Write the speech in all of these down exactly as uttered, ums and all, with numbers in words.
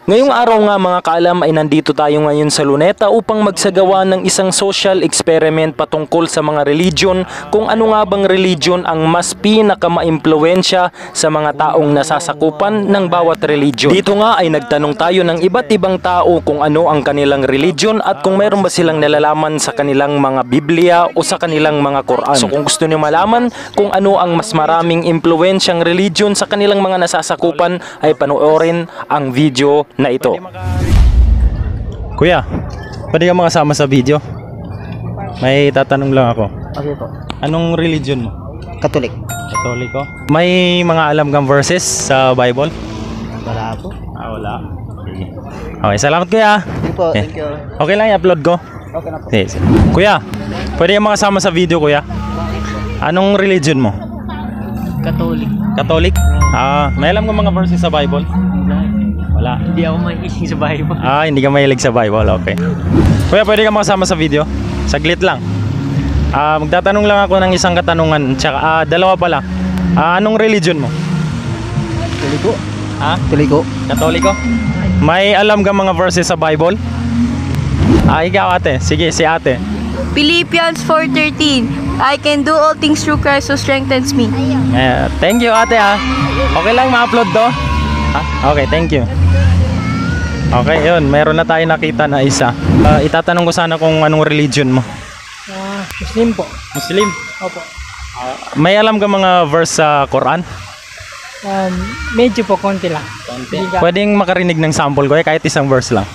Ngayong araw nga mga kaalam ay nandito tayo ngayon sa Luneta upang magsagawa ng isang social experiment patungkol sa mga religion, kung ano nga bang religion ang mas pinaka-maimpluwensya sa mga taong nasasakupan ng bawat religion. Dito nga ay nagtanong tayo ng iba't ibang tao kung ano ang kanilang religion at kung mayroon ba silang nalalaman sa kanilang mga Biblia o sa kanilang mga Quran. So kung gusto niyo malaman kung ano ang mas maraming impluwensyang religion sa kanilang mga nasasakupan ay panoorin ang video na ito. Kuya, pwede ka makasama sa video? May tatanong lang ako. Okay po. Anong religion mo? Katolik. Katoliko? May mga alam kang verses sa Bible? Wala po. Ah, wala. Sige. Okay, salamat kuya. Thank you po. Okay. Thank you. Okay lang i-upload ko? Okay na po. Sige, sige. Kuya, pwede ka makasama sa video kuya? Anong religion mo? Katolik. Katolik? Ah, may alam ka mga verses sa Bible? Wala. Hindi ako mahilig sa Bible. Ah, hindi ka mahilig sa Bible. Okay. Kuya, pwede ka makasama sa video? Saglit lang. Ah, magtatanong lang ako ng isang katanungan. Tsaka, ah, dalawa pala. Ah, anong religion mo? Katoliko. Ha? Katoliko. Katoliko? May alam ka mga verses sa Bible? Ah, ikaw ate. Sige, si ate. Philippians four thirteen. I can do all things through Christ who strengthens me. Eh, thank you ate ah. Okay lang ma-upload to? Ah, okay, thank you. Okay, yun. Meron na tayo nakita na isa. Ah, itatanong ko sana kung anong religion mo. Ah, Muslim po. Muslim? Opo. May alam ka mga verse sa Quran? Um, medyo po konti lang. Konti. Pwedeng makarinig ng sample ko eh, kahit isang verse lang.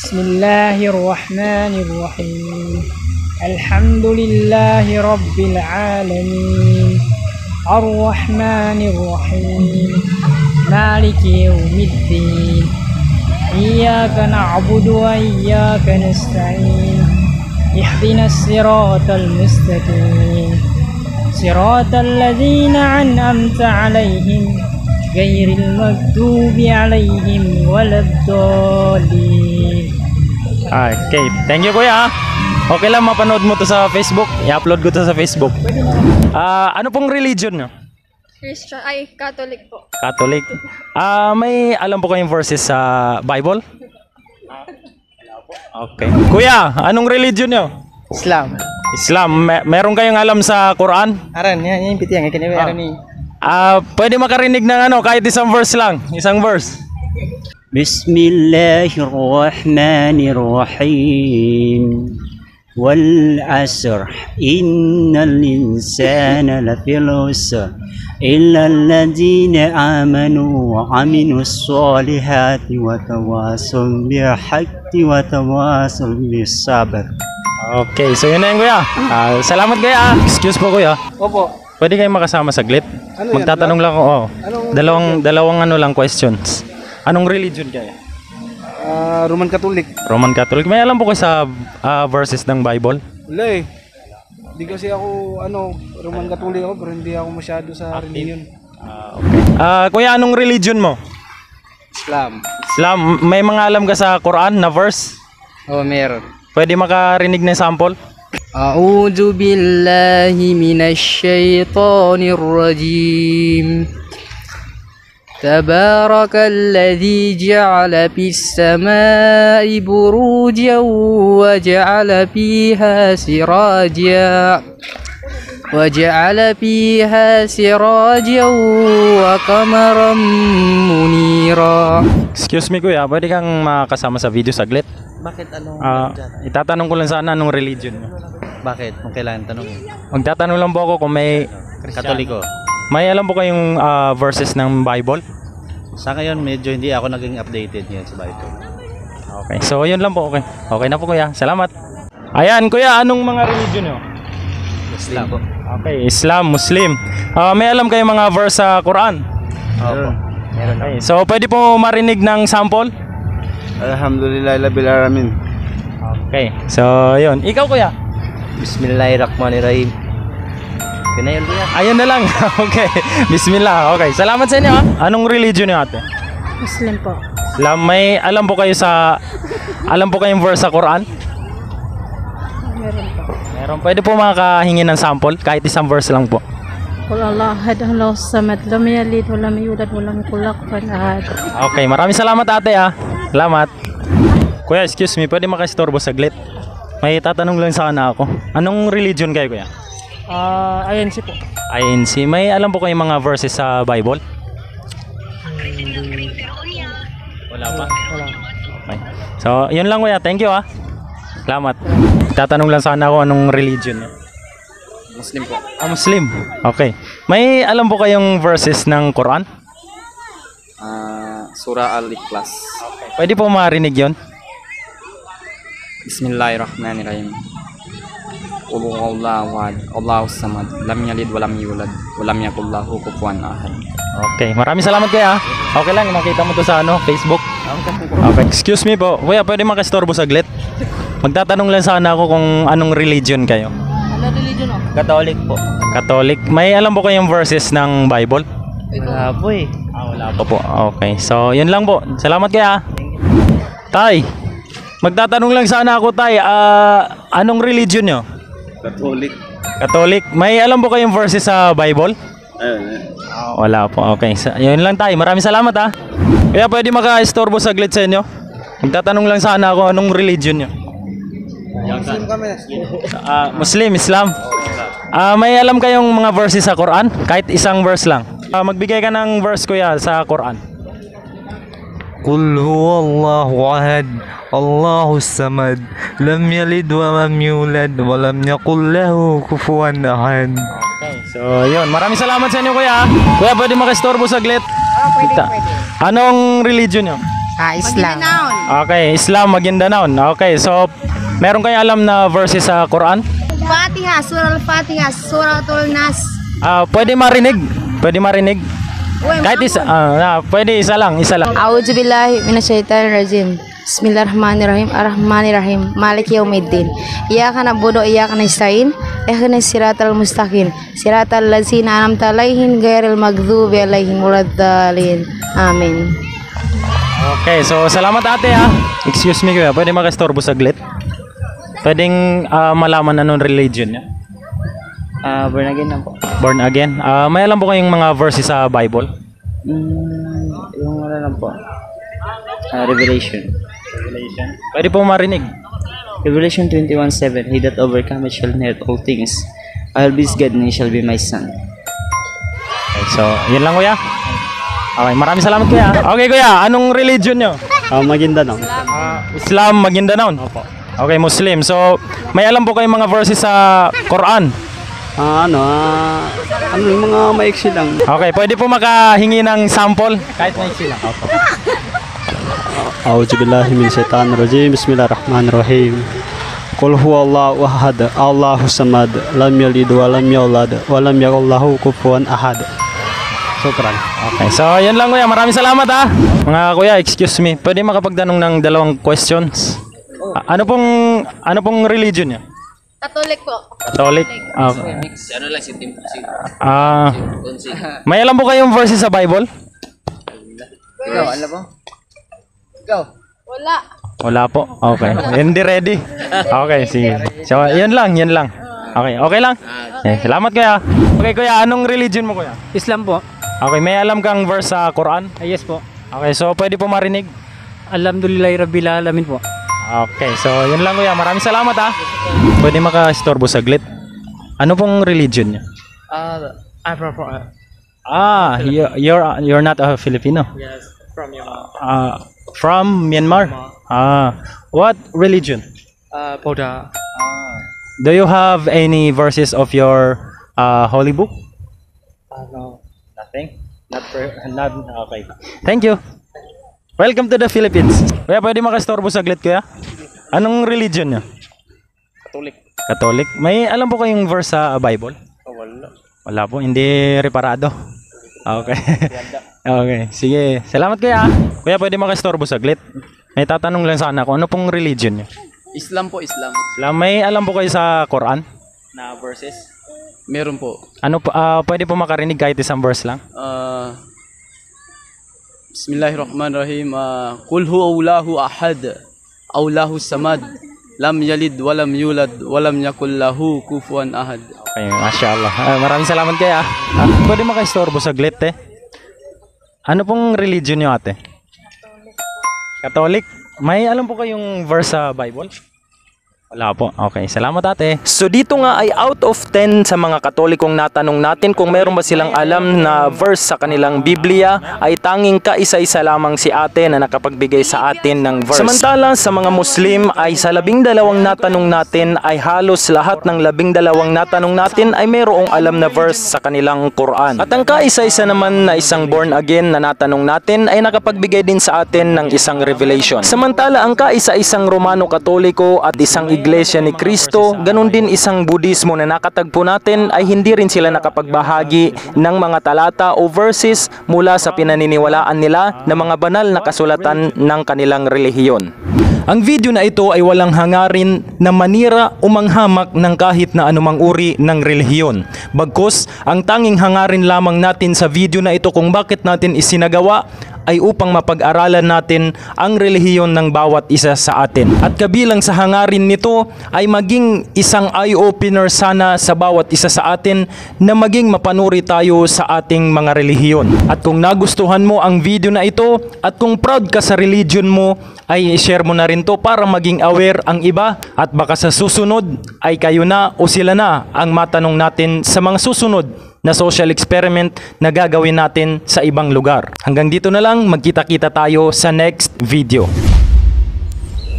Bismillahirrahmanirrahim. Alhamdulillahi rabbil alamin. Ar-Rahmanir-Rahim. Maliki yawmiddin. Iyyaka na'budu wa iyyaka nasta'in. Ihdinas siratal mustaqim. Siratal ladzina an'amta 'alaihim ghairil maghdubi 'alaihim waladdallin. Okay, thank you kuya. Okay lang mapanood mo to sa Facebook. I-upload ko to sa Facebook. Ah, ano pong religion nyo? Christian, ay, Catholic po. Catholic. Ah, may alam po kayong verses sa Bible? Okay. Kuya, anong religion nyo? Islam. Islam. Mer meron kayong alam sa Quran? Aran, yan yan piti yang kini aran ni. Ah, pwede makarinig ng ano, kahit isang verse lang. Isang verse. Bismillahirrahmanirrahim. Wal asr innal insana lafil khusr illa alladhina amanu wa aminus solihati wa tawasaw bil haqqi wa tawasaw bis sabr. Okay, so yun na yun kuya. Ah, salamat kuya. Excuse po kuya. Opo. Pwede kayong makasama saglit? Ano yan? Magtatanong lang ako. Oh. Anong Dalawang dalawang ano lang questions. Anong religion kayo? Ah, Roman Catholic. Roman Catholic. May alam po kayo sa ah, verses ng Bible? Wala eh. Hindi kasi ako, ano, Roman Catholic ako, pero hindi ako masyado sa religion. Ah, okay. Ah, kuya, anong religion mo? Islam. Islam. May mga alam ka sa Quran na verse? Oh, meron. Pwede makarinig ng sample? A'udzu billahi minasy syaithanir rajim. Tabarakalladzi ja'ala fis samaa'i burujan wa ja'ala fiha sirajan wa ja'ala fiha sirajan wa qamaran munira. Excuse me kuya, pwede kang makasama sa video saglit? Bakit anong Ah, itatanong ko lang sana anong religion mo. Bakit? Kung kailangan tanong. Magtatanong lang po ako kung may Katoliko. may alam po kayong ah, verses ng Bible? Sa ngayon, medyo hindi ako naging updated ngayon sa Bible. Okay, so yun lang po. Okay, okay na po kuya. Salamat. Ayan kuya, anong mga religion nyo? Islam po. Okay, Islam, Muslim. Ah, may alam kayong mga verse sa Quran? Opo. Meron Okay, so pwede po marinig ng sample? Alhamdulillah labil alamin. Okay, so yun. Ikaw kuya? Bismillahirrahmanirrahim. Kaya yun kuya. Ayun na lang. Okay, bismillah. Okay, salamat sa inyo ha. Anong religion nyo ate? Muslim po. Islam, may alam po kayo sa alam po kayong verse sa Quran? Meron po. Meron. Pwede po makakahingi ng sample kahit isang verse lang po. Qul Allah ahad Allahus samad lam yalid wa lam yulad wa lam yakul lahu kufuwan ahad. Okay, maraming salamat ate ah. Salamat. Kuya, excuse me, pwede makaistorbo saglit? May tatanong lang sana ako. Anong religion kayo, kuya? Ah, I N C po. I N C. May alam po kayong mga verses sa Bible? Wala pa? Wala. Okay. So, yun lang kuya. Thank you ah. Salamat. Tatanong lang sana ako anong religion niyo. Muslim po. Ah, Muslim. Okay. May alam po kayong verses ng Quran? Ah, Surah Al-Ikhlas. Pwede po marinig yun? Bismillahirrahmanirrahim. Qul huwallahu ahad, Allahus samad, lam yalid walam yulad, walam yakul lahu kufuwan ahad. Okay. Maraming salamat kuya. Okay lang, makita mo to sa ano, Facebook. Okay. Excuse me po. Kuya, pwede makastorbo saglit? Magtatanong lang sana ako kung anong religion kayo. Ano religion o? Catholic po. Catholic. May alam po kayong verses ng Bible? Wala po eh. Ah, wala pa po. Okay. So, yun lang po. Salamat kaya. Tay, magtatanong lang sana ako, Tay. Ah, anong religion nyo? Catholic. Catholic. May alam po kayong verses sa Bible? Ah, wala po. Okay. So, yun lang, Tay. Maraming salamat, ha. Kaya pwede maka-istorbo saglit sa inyo? Magtatanong lang sana ako anong religion nyo? Muslim kami. Ah, Muslim, Islam. Ah, may alam kayong mga verses sa Quran? Kahit isang verse lang. Ah, magbigay ka ng verse kuya sa Quran. قل هو الله أحد الله الصمد لم يلد ولم يولد ولم يكن له كفوا أحد. Okay, so yun. Maraming salamat sa inyo kuya. Kuya, pwede makistorbo saglit? Ah, pwede, Ita- pwede. Anong religion nyo? Ah, Islam. Okay, Islam, Maguindanao. Okay, so meron kayo alam na verses sa Quran? Fatiha, Surah Al-Fatiha, Suratul Nas. Ah, pwede marinig? Pwede marinig? Kahit isa, ah, ah, pwede isa lang, isa lang. A'udzu billahi minasyaitonir rajim. Bismillahirrahmanirrahim. Arrahmanirrahim. Maliki yaumiddin. Iyyaka na'budu wa iyyaka nasta'in. Ihdinas siratal mustaqim. Siratal ladzina an'amta 'alaihim ghairil maghdubi 'alaihim waladdallin. Amin. Okay, so salamat ate ha. Excuse me kuya, pwede makastorbo saglit? Pwedeng ah, malaman anong religion niya? Ah, born again lang po. Born again? Ah, may alam po kayong mga verses sa Bible? Mm, yung ano lang po. Ah, Revelation. Pwede po marinig. Revelation twenty-one seven. He that overcometh shall inherit all things. I will be his God and he shall be my son. Okay, so yun lang kuya. Okay, maraming salamat kuya. Okay kuya, anong religion nyo? Ah, Maguindanao. Ah, Islam, Maguindanao. Okay, Muslim. So, may alam po kayong mga verses sa Quran? Ah, ano, ah, ano yung mga maiksi lang. Okay, pwede po makahingi ng sample? Kahit maiksi lang. A'udzu billahi min syaitanir rajim. Bismillahirrahmanirrahim. Qul huwallahu ahad, Allahus samad, lam yalid wa lam yulad wa lam yakul lahu kufuwan ahad. Sukran. Okay, so yun lang kuya. Maraming salamat ha. Mga kuya, excuse me. Pwede makapagtanong ng dalawang questions? A- ano pong ano pong religion niya? Katolik po. Catholic? Okay. Ano lang si Tim? Si Ah, may alam po kayong verses sa Bible? Ikaw, alam mo? Ikaw. Wala. Wala po. Okay. Hindi ready. Okay, sige. So, yun lang, yun lang. Okay, okay lang. Eh, salamat kuya. Okay kuya, anong religion mo kuya? Islam po. Okay, may alam kang verse sa Quran? Ah, yes po. Okay, so pwede po marinig? Alhamdulillahi Rabbil Alamin po. Okay, so yun lang kuya. Maraming salamat ha. Pwede maka-istorbo saglit. Ano pong religion niya? Ah, I'm from, from uh, Ah, you, you're you're not a Filipino. yes, from your Ah, from Myanmar. Ah, what religion? uh, Buddha. Do you have any verses of your uh, holy book? Uh, no. Nothing. Not per, not okay. Thank you. Welcome to the Philippines. Kuya, pwede makastorbo saglit kuya? Anong religion niya? Catholic. Catholic. May alam po kayong verse sa Bible? Oh, wala. Wala po, hindi reparado. Okay. Okay, sige. Salamat kuya. Kuya, pwede makastorbo saglit? May tatanong lang sana ako, ano pong religion niyo? Islam po, Islam. Alam, may alam po kayo sa Quran? Na verses? Meron po. Ano po, ah, pwede po makarinig kahit isang verse lang? Ah, Bismillahirrahmanirrahim. Ah, Qul huwallahu ahad, Allahus samad, lam yalid walam yulad walam yakul lahu kufuwan ahad. Okay, Masya Allah. Ah, maraming salamat kaya. Ah, pwede makaistorbo saglit eh. Ano pong religion niyo ate? Catholic? May alam po kayong verse sa Bible? Wala po. Okay, salamat ate. So dito nga ay out of ten sa mga Katolikong natanong natin kung meron ba silang alam na verse sa kanilang Biblia, ay tanging kaisa-isa lamang si ate na nakapagbigay sa atin ng verse. Samantala sa mga Muslim ay sa labing dalawang natanong natin ay halos lahat ng labing dalawang natanong natin ay mayroong alam na verse sa kanilang Quran. At ang kaisa-isa naman na isang born again na natanong natin ay nakapagbigay din sa atin ng isang revelation. Samantala ang kaisa-isang Romano Katoliko at isang Iglesia ni Cristo, ganun din isang Budismo na nakatagpo natin ay hindi rin sila nakapagbahagi ng mga talata o verses mula sa pinaniniwalaan nila na mga banal na kasulatan ng kanilang relihiyon. Ang video na ito ay walang hangarin na manira o manghamak ng kahit na anumang uri ng relihiyon. Bagkus, ang tanging hangarin lamang natin sa video na ito kung bakit natin isinagawa ay upang mapag-aralan natin ang relihiyon ng bawat isa sa atin. At kabilang sa hangarin nito ay maging isang eye-opener sana sa bawat isa sa atin na maging mapanuri tayo sa ating mga relihiyon. At kung nagustuhan mo ang video na ito at kung proud ka sa religion mo, ay i-share mo na rin to para maging aware ang iba at baka sa susunod ay kayo na o sila na ang matanong natin sa mga susunod na social experiment na gagawin natin sa ibang lugar. Hanggang dito na lang, magkita-kita tayo sa next video.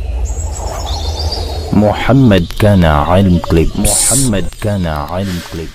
محمد كان علم كليبس محمد كان علم كليبس